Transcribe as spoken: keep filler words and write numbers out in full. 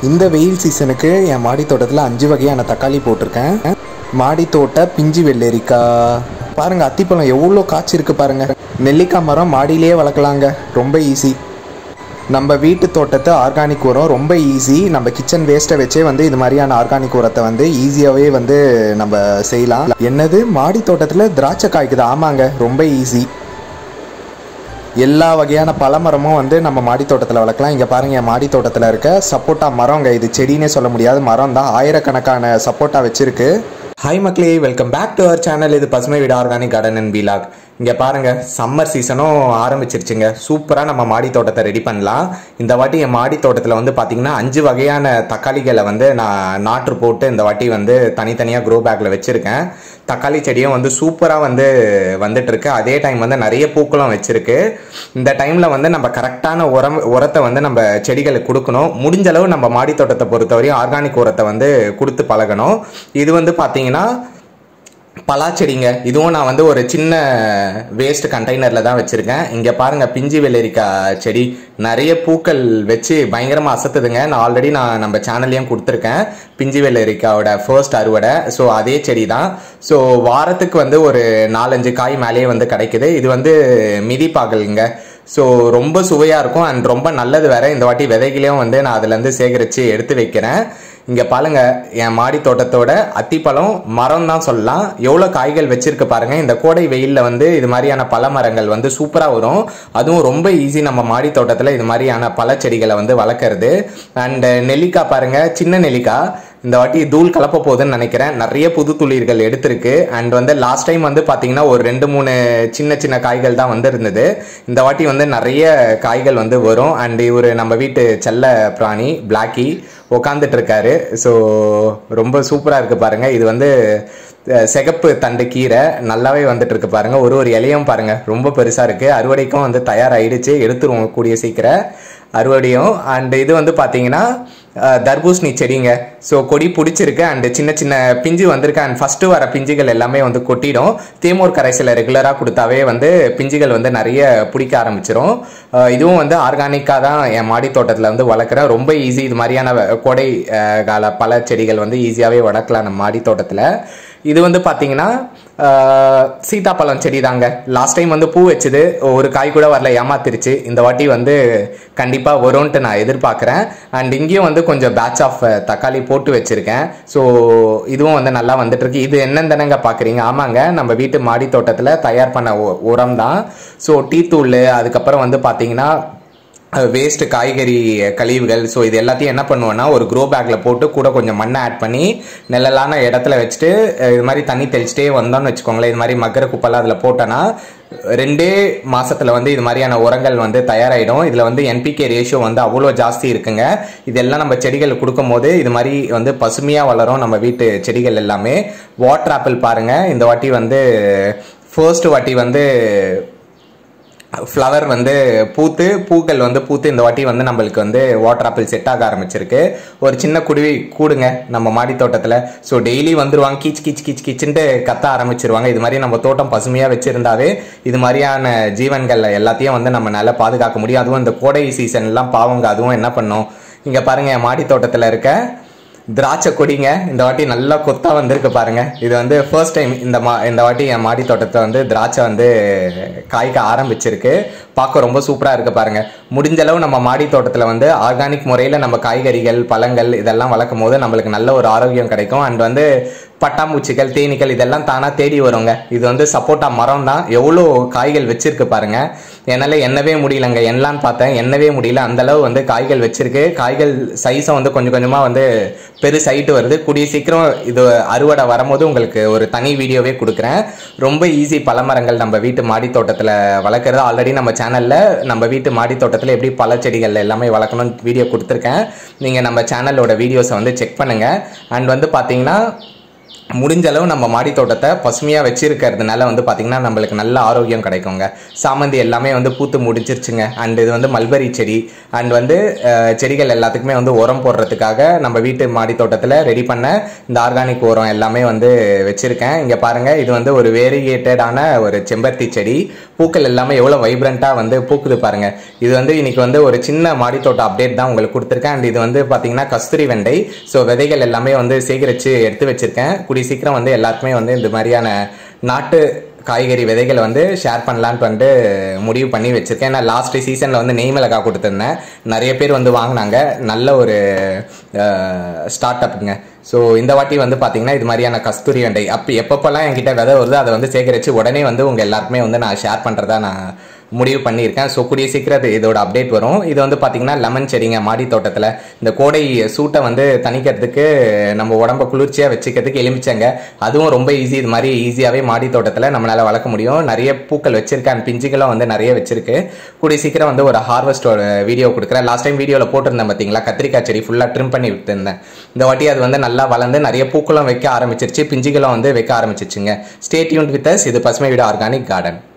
இந்த வெயில் சீசனுக்கு என் மாடி தோட்டத்தில் அஞ்சு வகையான தக்காளி போட்டிருக்கேன். மாடி தோட்ட பிஞ்சு வெள்ளரிக்காய் பாருங்கள், அத்திப்பழம் எவ்வளோ காய்ச்சி இருக்குது பாருங்கள். நெல்லிக்காய் மரம் மாடியிலேயே வளர்க்கலாங்க, ரொம்ப ஈஸி. நம்ம வீட்டு தோட்டத்தை ஆர்கானிக் உரம் ரொம்ப ஈஸி. நம்ம கிச்சன் வேஸ்ட்டை வச்சே வந்து இது மாதிரியான ஆர்கானிக் உரத்தை வந்து ஈஸியாகவே வந்து நம்ம செய்யலாம். என்னது மாடி தோட்டத்தில் திராட்சை காய்க்குது? ஆமாங்க, ரொம்ப ஈஸி. எல்லா வகையான பழமரமும் வந்து நம்ம மாடி தோட்டத்தில் வளர்க்கலாம். இங்கே பாருங்கள், என் மாடி தோட்டத்தில் இருக்க சப்போட்டா மரங்க. இது செடினே சொல்ல முடியாது, மரம் தான். ஆயிரக்கணக்கான சப்போட்டா வச்சுருக்கு. ஹாய் மக்களே, welcome back to our channel. இது பசுமை வீடு ஆர்கானிக் கார்டன் அண்ட் வீலாக். இங்கே பாருங்கள், சம்மர் சீசனும் ஆரம்பிச்சிருச்சுங்க. சூப்பராக நம்ம மாடி தோட்டத்தை ரெடி பண்ணலாம். இந்த வாட்டி என் மாடி தோட்டத்தில் வந்து பார்த்திங்கன்னா அஞ்சு வகையான தக்காளிகளை வந்து நான் நாற்று போட்டு இந்த வாட்டி வந்து தனித்தனியாக க்ரோ பேக்கில் வச்சுருக்கேன். தக்காளி செடியும் வந்து சூப்பராக வந்து வந்துட்டுருக்கு. அதே டைம் வந்து நிறைய பூக்களும் வச்சுருக்கு. இந்த டைமில் வந்து நம்ம கரெக்டான உரம் உரத்தை வந்து நம்ம செடிகளுக்கு கொடுக்கணும். முடிஞ்சளவு நம்ம மாடி தோட்டத்தை பொறுத்தவரையும் ஆர்கானிக் உரத்தை வந்து கொடுத்து பழகணும். இது வந்து பார்த்திங்கன்னா பலாச்செடிங்க. இதுவும் நான் வந்து ஒரு சின்ன வேஸ்ட் கண்டெய்னரில் தான் வச்சுருக்கேன். இங்கே பாருங்கள், பிஞ்சு வெள்ளரிக்காய் செடி நிறைய பூக்கள் வச்சு பயங்கரமாக அசத்துதுங்க. நான் ஆல்ரெடி நான் நம்ம சேனல்லையும் கொடுத்துருக்கேன் பிஞ்சு வெள்ளரிக்காயோட ஃபர்ஸ்ட் அறுவடை. ஸோ அதே செடி தான். ஸோ வாரத்துக்கு வந்து ஒரு நாலஞ்சு காய் மேலேயே வந்து கிடைக்குது. இது வந்து மிதிப்பாகலுங்க. ஸோ ரொம்ப சுவையாக இருக்கும் அண்ட் ரொம்ப நல்லது வேற. இந்த வாட்டி விதைகளையும் வந்து நான் அதுலேருந்து சேகரித்து எடுத்து வைக்கிறேன். இங்கே பாருங்க, என் மாடி தோட்டத்தோட அத்திப்பழம் மரம் தான் சொல்லலாம். எவ்வளோ காய்கள் வச்சிருக்கு பாருங்க. இந்த கோடை வெயிலில் வந்து இது மாதிரியான பழ மரங்கள் வந்து சூப்பராக வரும். அதுவும் ரொம்ப ஈஸி நம்ம மாடி தோட்டத்தில் இது மாதிரியான பழச்செடிகளை வந்து வளர்க்குறது. அண்ட் நெல்லிக்காய் பாருங்க, சின்ன நெல்லிக்காய் இந்த வாட்டி தூள் கலப்ப போகுதுன்னு நினைக்கிறேன். நிறைய புது துளிர்கள் எடுத்திருக்கு. அண்ட் வந்து லாஸ்ட் டைம் வந்து பார்த்தீங்கன்னா ஒரு ரெண்டு மூணு சின்ன சின்ன காய்கள் தான் வந்து இருந்தது. இந்த வாட்டி வந்து நிறைய காய்கள் வந்து வரும். அண்ட் இவர் நம்ம வீட்டு செல்ல பிராணி பிளாக்கி உட்காந்துட்டு இருக்காரு. ஸோ ரொம்ப சூப்பராக இருக்குது பாருங்க. இது வந்து சிகப்பு தண்டு கீரை நல்லாவே வந்துட்டு இருக்கு பாருங்க. ஒரு ஒரு இலையும் பாருங்க ரொம்ப பெருசாக இருக்கு. அறுவடைக்கும் வந்து தயாராகிடுச்சு, எடுத்துருவோம் கூடிய சீக்கிரம் அறுவடையும். அண்ட் இது வந்து பார்த்தீங்கன்னா தர்பூசணி செடிங்க. ஸோ கொடி பிடிச்சிருக்கு அண்டு சின்ன சின்ன பிஞ்சு வந்திருக்கு. அண்ட் ஃபஸ்ட்டு வர பிஞ்சுகள் எல்லாமே வந்து கொட்டிடும். தேமூர் கரைசலை ரெகுலராக கொடுத்தாவே வந்து பிஞ்சுகள் வந்து நிறைய பிடிக்க ஆரம்பிச்சிடும். இதுவும் வந்து ஆர்கானிக்காக தான் என் மாடி தோட்டத்தில் வந்து வளர்க்குறேன். ரொம்ப ஈஸி. இது மாதிரியான கோடை கால பல செடிகள் வந்து ஈஸியாகவே வளர்க்கலாம் நம்ம மாடி தோட்டத்தில். இது வந்து பார்த்தீங்கன்னா சீதாப்பழம் செடி தாங்க. லாஸ்ட் டைம் வந்து பூ வச்சுது, ஒரு காய் கூட வரல, ஏமாத்திருச்சு. இந்த வாட்டி வந்து கண்டிப்பாக வரும்ன்ட்டு நான் எதிர்பார்க்குறேன். அண்ட் இங்கேயும் வந்து கொஞ்சம் பேட்ச் ஆஃப் தக்காளி போட்டு வச்சுருக்கேன். ஸோ இதுவும் வந்து நல்லா வந்துட்டுருக்கு. இது என்னென்னங்க பார்க்குறீங்க? ஆமாங்க, நம்ம வீட்டு மாடி தோட்டத்தில் தயார் பண்ண உரம் தான். ஸோ டீ தூள், அதுக்கப்புறம் வந்து பார்த்தீங்கன்னா வேஸ்ட் காய்கறி கழிவுகள். ஸோ இது எல்லாத்தையும் என்ன பண்ணுவேன்னா ஒரு க்ரோ பேக்கில் போட்டு கூட கொஞ்சம் மண்ணை ஆட் பண்ணி நெல்லலான இடத்துல வச்சுட்டு இது மாதிரி தண்ணி தெளிச்சிட்டே வந்தோம்னு வச்சுக்கோங்களேன். இது மாதிரி மக்கிற குப்பெல்லாம் அதில் போட்டோன்னா ரெண்டே மாசத்துல வந்து இது மாதிரியான உரங்கள் வந்து தயாராகிடும். இதில் வந்து என்பிகே ரேஷியோ வந்து அவ்வளோ ஜாஸ்தி இருக்குங்க. இதெல்லாம் நம்ம செடிகள் கொடுக்கும் போது இது மாதிரி வந்து பசுமையாக வளரும் நம்ம வீட்டு செடிகள் எல்லாமே. வாட்டர் ஆப்பிள் பாருங்கள், இந்த வாட்டி வந்து ஃபர்ஸ்ட் வாட்டி வந்து ஃப்ளவர் வந்து பூத்து பூக்கள் வந்து பூத்து இந்த வாட்டி வந்து நம்மளுக்கு வந்து வாட்டர் ஆப்பிள் செட் ஆக ஆரம்பிச்சிருக்கு. ஒரு சின்ன குருவி கூடுங்க நம்ம மாடி தோட்டத்தில். ஸோ டெய்லி வந்துருவாங்க, கீச் கீச் கீச் கீச்சுன்ட்டு கத்த ஆரம்பிச்சிருவாங்க. இது மாதிரி நம்ம தோட்டம் பசுமையாக வச்சுருந்தாவே இது மாதிரியான ஜீவன்கள் எல்லாத்தையும் வந்து நம்ம நல்லா பாதுகாக்க முடியும். அதுவும் இந்த கோடை சீசன்லாம் பாவங்க, அதுவும் என்ன பண்ணும். இங்கே பாருங்கள், என் மாடி தோட்டத்தில் இருக்க திராட்சை கொடிங்க. இந்த வாட்டி நல்லா கொத்தா வந்திருக்கு பாருங்க. இது வந்து ஃபர்ஸ்ட் டைம் இந்த மா இந்த வாட்டி என் மாடி தோட்டத்தை வந்து திராட்சை வந்து காய்க்க ஆரம்பிச்சிருக்கு. பார்க்க ரொம்ப சூப்பராக இருக்குது பாருங்க. முடிஞ்சளவு நம்ம மாடி தோட்டத்தில் வந்து ஆர்கானிக் முறையில் நம்ம காய்கறிகள் பழங்கள் இதெல்லாம் வளர்க்கும் போது நம்மளுக்கு நல்ல ஒரு ஆரோக்கியம் கிடைக்கும். அண்ட் வந்து பட்டாம்பூச்சிகள் தேனீக்கள் இதெல்லாம் தானாக தேடி வருங்க. இது வந்து சப்போட்டா மரம் தான். எவ்வளோ காய்கள் வச்சிருக்கு பாருங்க. என்னால் எண்ணவே முடியலங்க. எண்ணலான்னு பார்த்தேன், எண்ணவே முடியல. அந்தளவு வந்து காய்கள் வச்சிருக்கு. காய்கள் சைஸை வந்து கொஞ்சம் கொஞ்சமாக வந்து பெருசாயிட்டு வருது. கூடிய சீக்கிரம் இது அறுவடை வரும்போது உங்களுக்கு ஒரு தனி வீடியோவே கொடுக்குறேன். ரொம்ப ஈஸி பழமரங்கள் நம்ம வீட்டு மாடி தோட்டத்தில் வளர்க்குறது. ஆல்ரெடி நம்ம சேனலில் நம்ம வீட்டு மாடி தோட்டத்தில் எப்படி பல செடிகள் எல்லாமே வளர்க்கணும்னு வீடியோ கொடுத்துருக்கேன். நீங்கள் நம்ம சேனலோட வீடியோஸை வந்து செக் பண்ணுங்கள். அண்ட் வந்து பார்த்தீங்கன்னா முடிஞ்ச அளவு நம்ம மாடி தோட்டத்தை பசுமையாக வச்சிருக்கிறதுனால வந்து பார்த்திங்கன்னா நம்மளுக்கு நல்ல ஆரோக்கியம் கிடைக்குங்க. சாமந்தி எல்லாமே வந்து பூத்து முடிச்சிருச்சுங்க. அண்ட் இது வந்து மல்பெரி செடி அண்ட் வந்து செடிகள் எல்லாத்துக்குமே வந்து உரம் போடுறதுக்காக நம்ம வீட்டு மாடி தோட்டத்தில் ரெடி பண்ண இந்த ஆர்கானிக் உரம் எல்லாமே வந்து வச்சுருக்கேன். இங்கே பாருங்கள், இது வந்து ஒரு வேரியேட்டடான ஒரு செம்பருத்தி செடி. பூக்கள் எல்லாமே எவ்வளோ வைப்ரண்ட்டாக வந்து பூக்குது பாருங்கள். இது வந்து இன்னைக்கு வந்து ஒரு சின்ன மாடி தோட்ட அப்டேட் தான் உங்களுக்கு கொடுத்துருக்கேன். அண்ட் இது வந்து பார்த்திங்கன்னா கஸ்தூரி வெண்டை. ஸோ விதைகள் எல்லாமே வந்து சேகரித்து எடுத்து வச்சுருக்கேன். சீக்கிரம் வந்து எல்லாருக்குமே வந்து இந்த மாதிரியான நாட்டு காய்கறி விதைகளை வந்து ஷேர் பண்ணலான்ட்டு வந்து முடிவு பண்ணி வச்சிருக்கேன். ஏன்னா லாஸ்ட் சீசனில் வந்து நெய் மிளகாய் கொடுத்துருந்தேன், நிறைய பேர் வந்து வாங்கினாங்க. நல்ல ஒரு ஸ்டார்ட் அப்புங்க. ஸோ இந்த வாட்டி வந்து பார்த்தீங்கன்னா இது மாதிரியான கஸ்தூரி வெண்டை அப்போ எப்பப்பெல்லாம் என்கிட்ட விதை வருது அதை வந்து சேகரித்து உடனே வந்து உங்கள் எல்லாருக்குமே வந்து நான் ஷேர் பண்ணுறதா நான் முடிவு பண்ணியிருக்கேன். ஸோ கூடிய சீக்கிரம் இதோட அப்டேட் வரும். இது வந்து பார்த்தீங்கன்னா லெமன் செடிங்க. மாடி தோட்டத்தில் இந்த கோடை சூட்டை வந்து தணிக்கிறதுக்கு, நம்ம உடம்ப குளிர்ச்சியாக வச்சுக்கிறதுக்கு எலுமிச்சங்க அதுவும் ரொம்ப ஈஸி. இது மாதிரி ஈஸியாகவே மாடி தோட்டத்தில் நம்மளால் வளர்க்க முடியும். நிறைய பூக்கள் வச்சிருக்கேன், பிஞ்சுகளும் வந்து நிறைய வச்சிருக்கு. கூடிய சீக்கிரம் வந்து ஒரு ஹார்வெஸ்டோட வீடியோ கொடுக்குறேன். லாஸ்ட் டைம் வீடியோவில் போட்டிருந்தேன் பார்த்தீங்களா, கத்திரிக்காய் செடி ஃபுல்லாக ட்ரிம் பண்ணி விட்டுருந்தேன். இந்த வாட்டி அது வந்து நல்லா வளர்ந்து நிறைய பூக்களும் வைக்க ஆரம்பிச்சிருச்சு, பிஞ்சுகளும் வந்து வைக்க ஆரம்பிச்சிருச்சுங்க. Stay tuned with us. இது பசுமை வீடு ஆர்கானிக் கார்டன்.